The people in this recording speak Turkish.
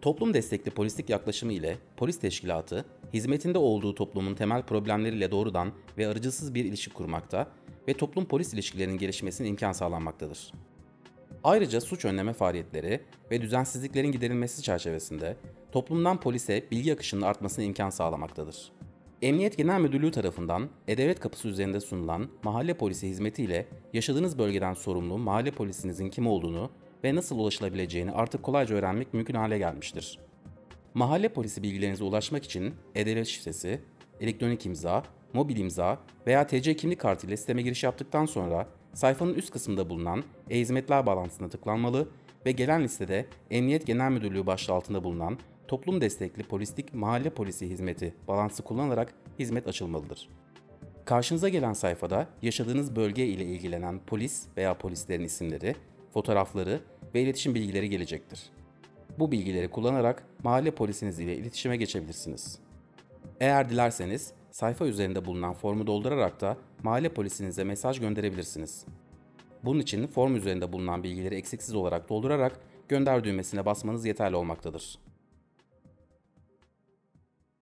Toplum destekli polislik yaklaşımı ile polis teşkilatı, hizmetinde olduğu toplumun temel problemleriyle doğrudan ve aracısız bir ilişki kurmakta ve toplum-polis ilişkilerinin gelişmesine imkan sağlanmaktadır. Ayrıca suç önleme faaliyetleri ve düzensizliklerin giderilmesi çerçevesinde toplumdan polise bilgi akışının artmasına imkan sağlamaktadır. Emniyet Genel Müdürlüğü tarafından E-Devlet kapısı üzerinde sunulan mahalle polisi hizmetiyle yaşadığınız bölgeden sorumlu mahalle polisinizin kim olduğunu ve nasıl ulaşılabileceğini artık kolayca öğrenmek mümkün hale gelmiştir. Mahalle polisi bilgilerinize ulaşmak için E-Devlet şifresi, elektronik imza, mobil imza veya TC kimlik kartı ile sisteme giriş yaptıktan sonra sayfanın üst kısmında bulunan e-hizmetler bağlantısına tıklanmalı ve gelen listede Emniyet Genel Müdürlüğü başlığı altında bulunan Toplum Destekli Polislik Mahalle Polisi Hizmeti bağlantısı kullanarak hizmet açılmalıdır. Karşınıza gelen sayfada yaşadığınız bölge ile ilgilenen polis veya polislerin isimleri, fotoğrafları ve iletişim bilgileri gelecektir. Bu bilgileri kullanarak mahalle polisiniz ile iletişime geçebilirsiniz. Eğer dilerseniz sayfa üzerinde bulunan formu doldurarak da mahalle polisinize mesaj gönderebilirsiniz. Bunun için form üzerinde bulunan bilgileri eksiksiz olarak doldurarak gönder düğmesine basmanız yeterli olmaktadır.